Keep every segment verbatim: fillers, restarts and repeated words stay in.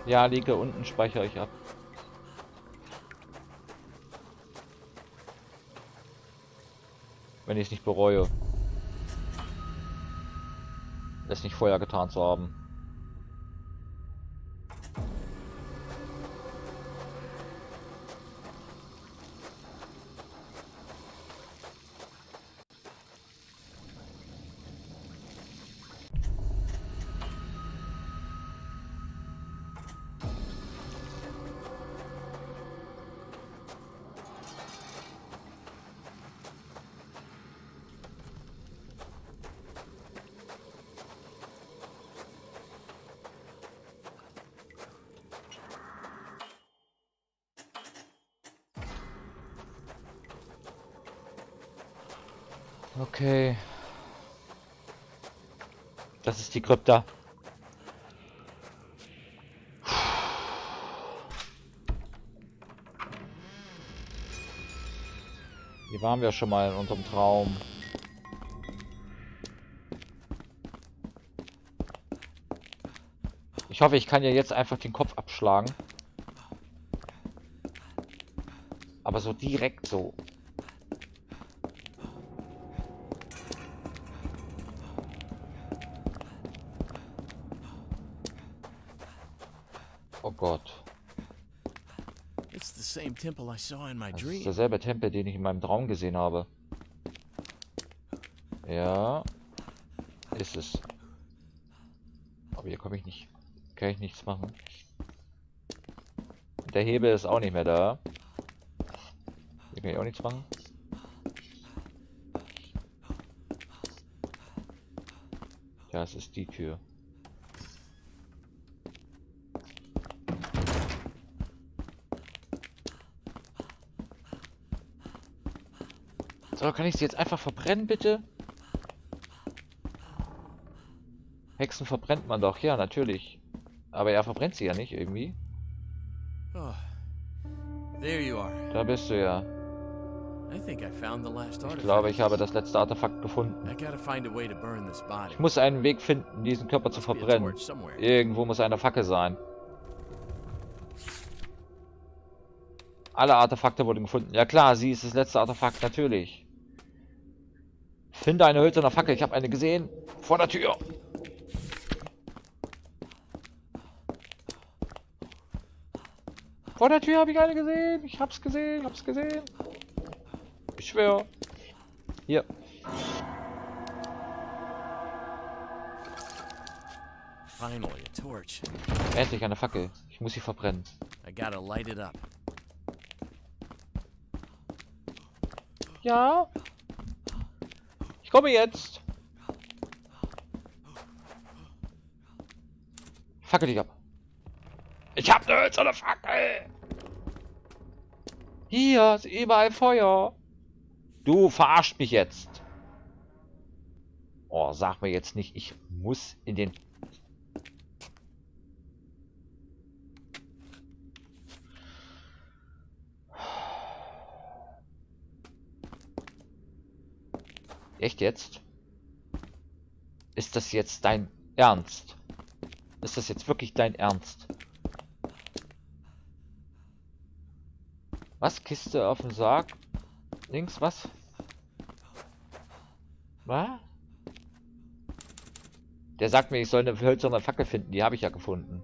Ja, liege unten, speichere ich ab. Wenn ich es nicht bereue. Es nicht vorher getan zu haben. Okay. Das ist die Krypta. Hier waren wir schon mal in unserem Traum. Ich hoffe, ich kann ja jetzt einfach den Kopf abschlagen. Aber so direkt so. Oh Gott. It's the same temple I saw in my Das ist dream. derselbe Tempel, den ich in meinem Traum gesehen habe. Ja. Ist es. Aber hier komme ich nicht. Kann ich nichts machen. Der Hebel ist auch nicht mehr da. Hier kann ich auch nichts machen. Das ist die Tür. So, kann ich sie jetzt einfach verbrennen, bitte? Hexen verbrennt man doch, ja, natürlich. Aber er verbrennt sie ja nicht irgendwie. Oh, there you are. Da bist du ja. I think I found the last Ich artifact. glaube, ich habe das letzte Artefakt gefunden. I gotta find a way to burn this body. Ich muss einen Weg finden, diesen Körper zu Must be a verbrennen. torch somewhere. Irgendwo muss eine Fackel sein. Alle Artefakte wurden gefunden. Ja klar, sie ist das letzte Artefakt, natürlich. Finde eine hölzerne Fackel. Ich habe eine gesehen. Vor der Tür. Vor der Tür habe ich eine gesehen. Ich hab's gesehen, hab's gesehen. Ich schwöre. Hier. Finally, a torch. Endlich eine Fackel. Ich muss sie verbrennen. I gotta light it up. Ja. Ich komme jetzt. Fackel dich ab. Ich hab eine hölzerne Fackel. Hier ist überall Feuer. Du verarscht mich jetzt. Oh, sag mir jetzt nicht, ich muss in den... Echt jetzt? Ist das jetzt dein Ernst? Ist das jetzt wirklich dein Ernst? Was? Kiste auf dem Sarg? Links, was? Was? Der sagt mir, ich soll eine hölzerne Fackel finden. Die habe ich ja gefunden.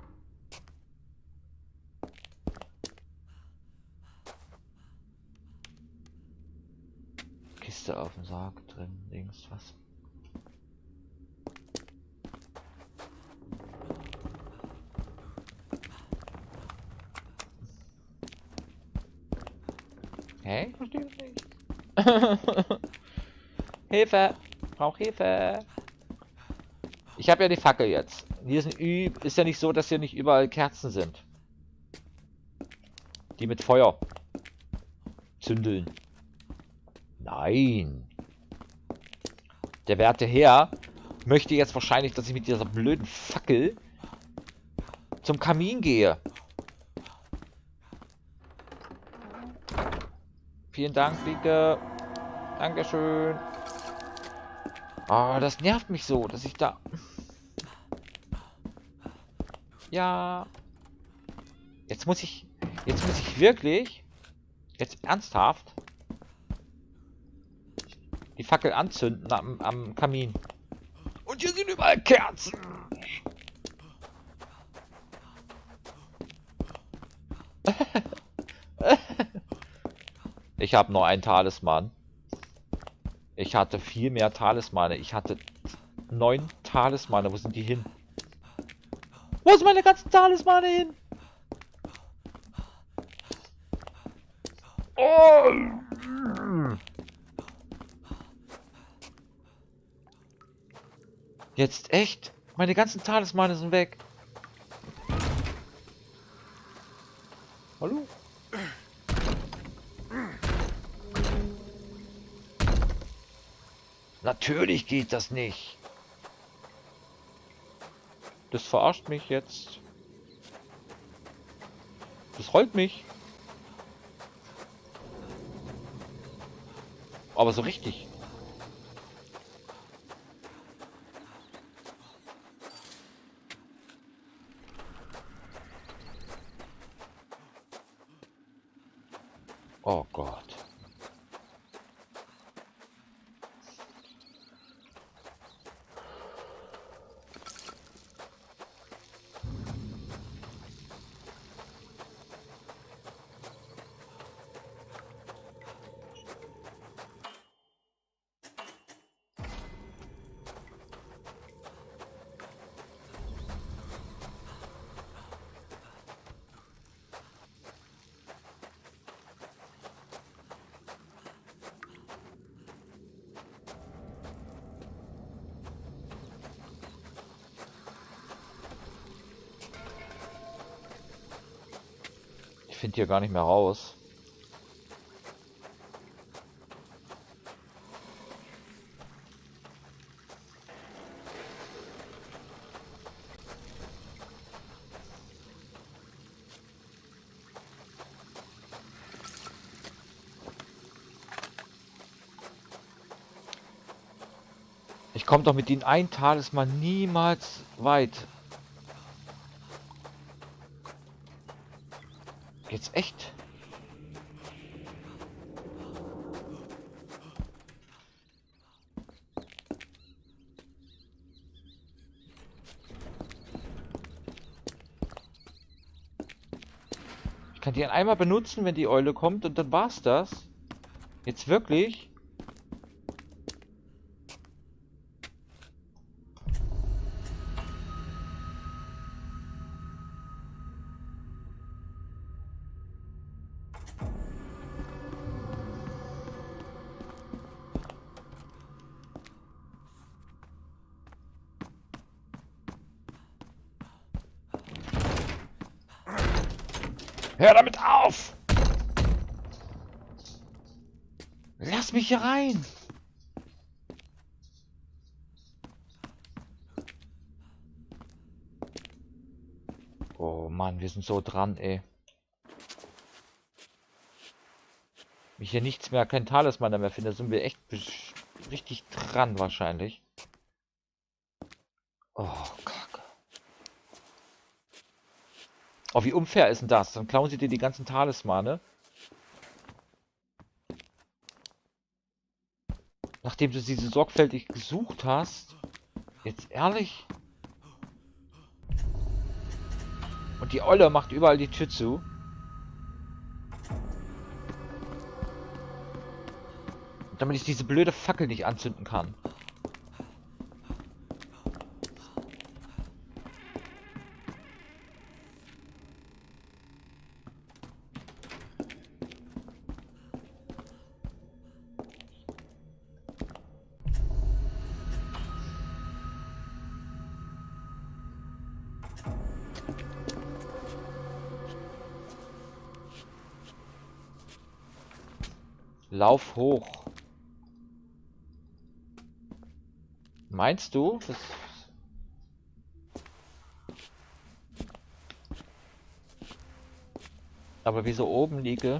Kiste auf dem Sarg drin. Links, was? Hä? Ich verstehe es nicht. Hilfe! Ich brauche Hilfe! Ich habe ja die Fackel jetzt. Hier ist, ein ist ja nicht so, dass hier nicht überall Kerzen sind. Die mit Feuer zündeln. Nein. Der werte Herr möchte jetzt wahrscheinlich, dass ich mit dieser blöden Fackel zum Kamin gehe. Vielen Dank, Lieke. Dankeschön. Oh, das nervt mich so, dass ich da... Ja. Jetzt muss ich... Jetzt muss ich wirklich... Jetzt ernsthaft... Die Fackel anzünden am, am Kamin. Und hier sind überall Kerzen. Ich habe nur einen Talisman. Ich hatte viel mehr Talismane. Ich hatte neun Talismane. Wo sind die hin? Wo sind meine ganzen Talismane hin? Oh. Jetzt echt? Meine ganzen Talismane sind weg. Hallo? Natürlich geht das nicht. Das verarscht mich jetzt. Das rollt mich. Aber so richtig. Oh Gott. Ich finde hier gar nicht mehr raus. Ich komme doch mit den ein Talisman niemals weit. Jetzt echt? Ich kann die einmal benutzen, wenn die Eule kommt und dann war's das. Jetzt wirklich? Hör damit auf! Lass mich hier rein! Oh Mann, wir sind so dran, ey. Wenn ich hier nichts mehr, kein Talisman mehr finde, sind wir echt richtig dran wahrscheinlich. Oh, Kacke. Oh, wie unfair ist denn das? Dann klauen sie dir die ganzen Talismane. Nachdem du sie so sorgfältig gesucht hast. Jetzt ehrlich? Und die Olle macht überall die Tür zu. Damit ich diese blöde Fackel nicht anzünden kann. Lauf hoch. Meinst du? Das aber wie so oben liege.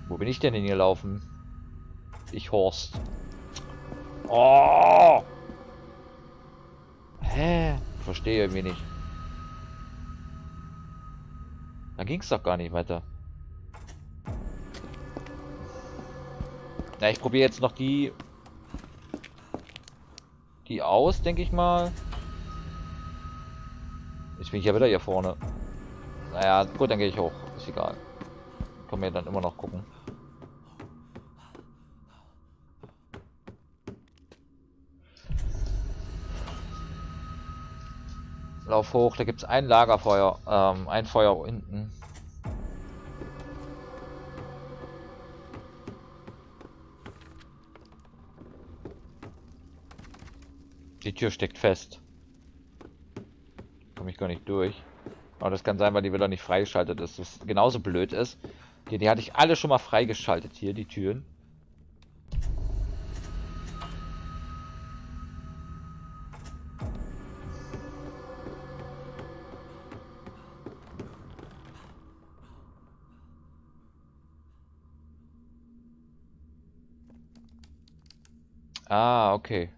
Wo bin ich denn hingelaufen? Ich Horst. Oh! Hä? Verstehe irgendwie nicht. Da ging es doch gar nicht weiter. Na, ich probiere jetzt noch die... Die aus, denke ich mal. Jetzt bin ich ja wieder hier vorne. Naja, gut, dann gehe ich hoch. Ist egal. Können wir dann immer noch gucken. Lauf hoch, da gibt es ein Lagerfeuer. Ähm, ein Feuer hinten. Die Tür steckt fest. Komme ich gar nicht durch. Aber das kann sein, weil die wieder nicht freigeschaltet ist. Das genauso blöd ist. Die, die hatte ich alle schon mal freigeschaltet hier, die Türen. Ah, okay.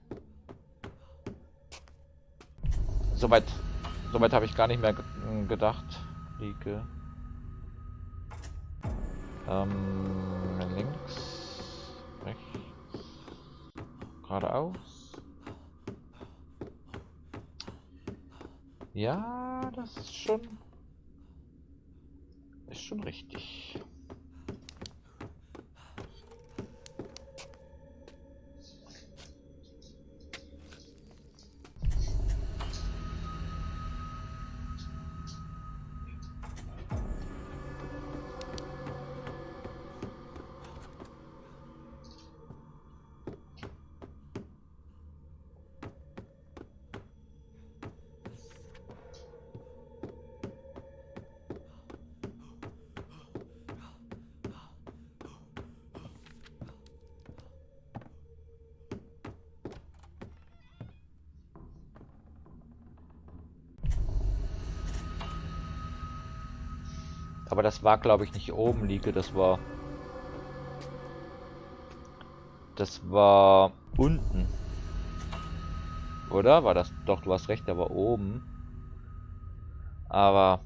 Soweit, soweit habe ich gar nicht mehr gedacht. Liege. Ähm, links, rechts, geradeaus. Ja, das ist schon, ist schon richtig. Aber das war, glaube ich, nicht oben liege, das war... Das war unten. Oder? War das... Doch, du hast recht, da war oben. Aber...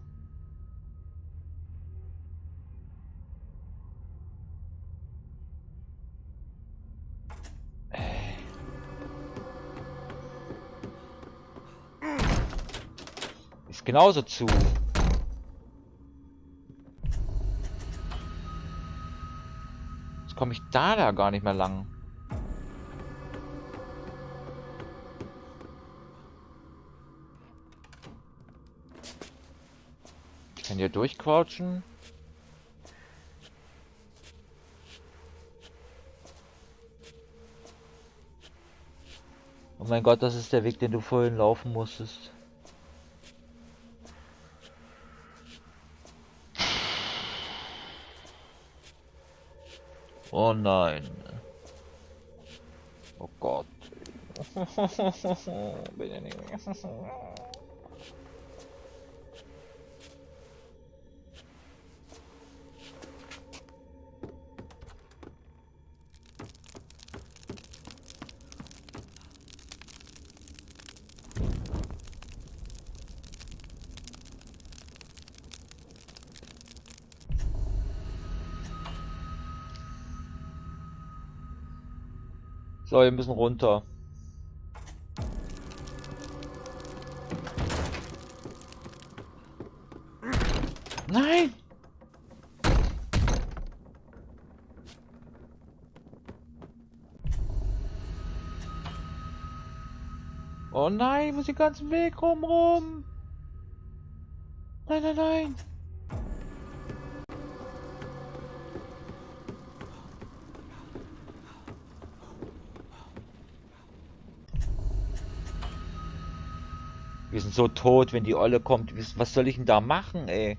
Ist genauso zu. Komme ich da da gar nicht mehr lang. Ich kann hier durchquatschen. Oh mein Gott, das ist der Weg, den du vorhin laufen musstest. Oh nein. Oh Gott. Bitte nicht. So, wir müssen runter. Nein! Oh nein, ich muss den ganzen Weg rum rum. Nein, nein, nein. Wir sind so tot, wenn die Olle kommt. Was soll ich denn da machen, ey?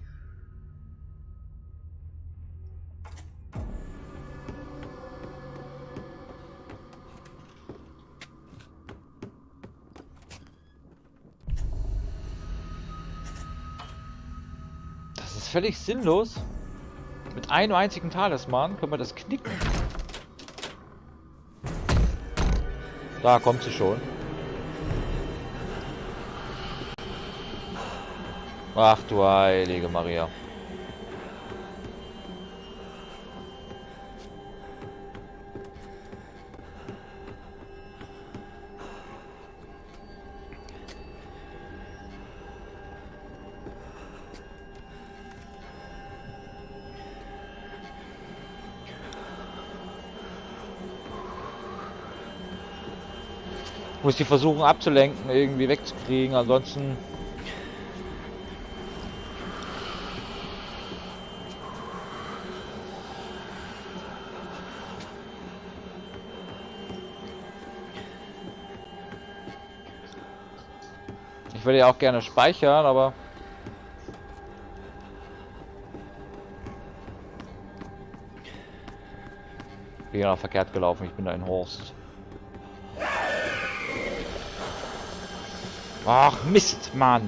Das ist völlig sinnlos. Mit einem einzigen Talisman können wir das knicken. Da kommt sie schon. Ach du heilige Maria. Ich muss die versuchen abzulenken, irgendwie wegzukriegen, ansonsten... Ich würde ja auch gerne speichern, aber... Ich bin ja verkehrt gelaufen, ich bin da in Horst. Ach Mist, Mann!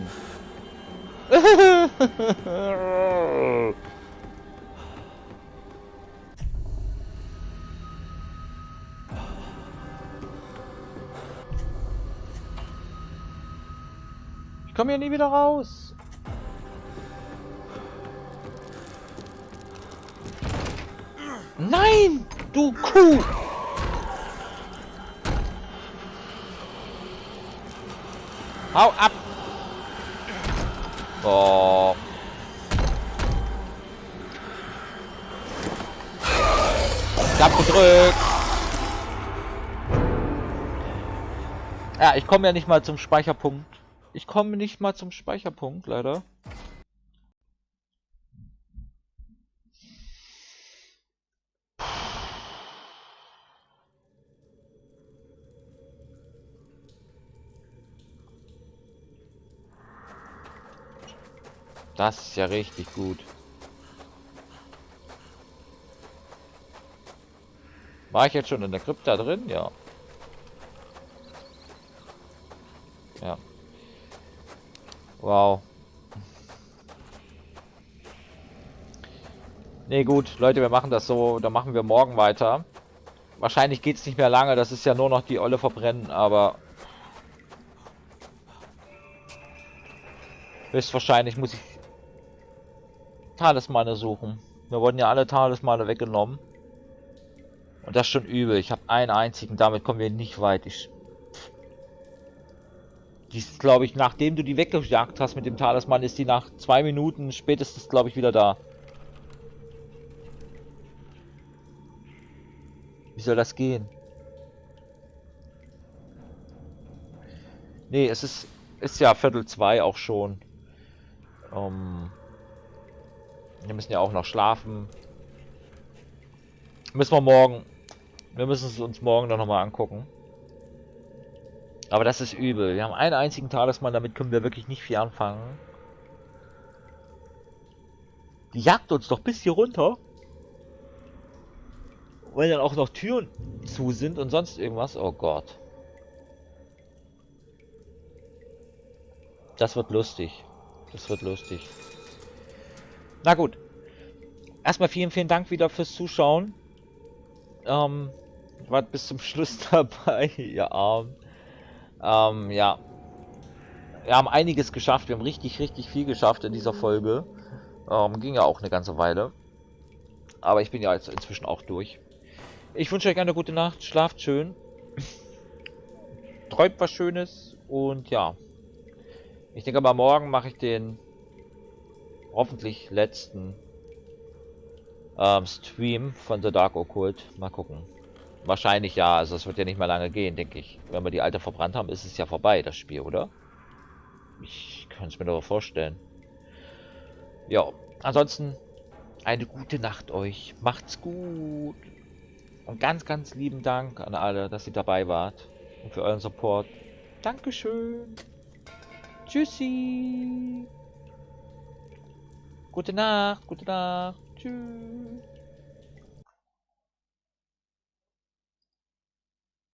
Ich komme hier nie wieder raus. Nein, du Kuh! Hau ab! Oh. Ich hab gedrückt. Ja, ich komme ja nicht mal zum Speicherpunkt. Ich komme nicht mal zum Speicherpunkt, leider. Das ist ja richtig gut. War ich jetzt schon in der Krypta drin? Ja. Ja. Wow. Nee, gut, Leute, wir machen das so. Dann machen wir morgen weiter. Wahrscheinlich geht es nicht mehr lange. Das ist ja nur noch die Olle verbrennen, aber... höchstwahrscheinlich muss ich Talismane suchen. Wir wurden ja alle Talismane weggenommen. Und das ist schon übel. Ich habe einen einzigen, damit kommen wir nicht weit. Ich... Die ist, glaube ich, nachdem du die weggejagt hast mit dem Talisman, ist die nach zwei Minuten spätestens, glaube ich, wieder da. Wie soll das gehen? Nee, es ist, ist ja Viertel zwei auch schon. Um, wir müssen ja auch noch schlafen. Müssen wir morgen. Wir müssen es uns morgen noch mal angucken. Aber das ist übel. Wir haben einen einzigen Talisman, damit können wir wirklich nicht viel anfangen. Die jagt uns doch bis hier runter. Weil dann auch noch Türen zu sind und sonst irgendwas. Oh Gott. Das wird lustig. Das wird lustig. Na gut. Erstmal vielen, vielen Dank wieder fürs Zuschauen. Ähm, wart bis zum Schluss dabei, ihr Arm. Ähm, ja. Wir haben einiges geschafft. Wir haben richtig, richtig viel geschafft in dieser Folge. Ähm, ging ja auch eine ganze Weile. Aber ich bin ja jetzt inzwischen auch durch. Ich wünsche euch eine gute Nacht. Schlaft schön. Träumt was Schönes. Und ja. Ich denke mal, morgen mache ich den hoffentlich letzten ähm, Stream von The Dark Occult. Mal gucken. Wahrscheinlich ja. Also es wird ja nicht mehr lange gehen, denke ich. Wenn wir die alte verbrannt haben, ist es ja vorbei, das Spiel, oder? Ich kann es mir doch vorstellen. Ja. Ansonsten eine gute Nacht euch. Macht's gut. Und ganz, ganz lieben Dank an alle, dass ihr dabei wart. Und für euren Support. Dankeschön. Tschüssi. Gute Nacht, gute Nacht. Tschüss.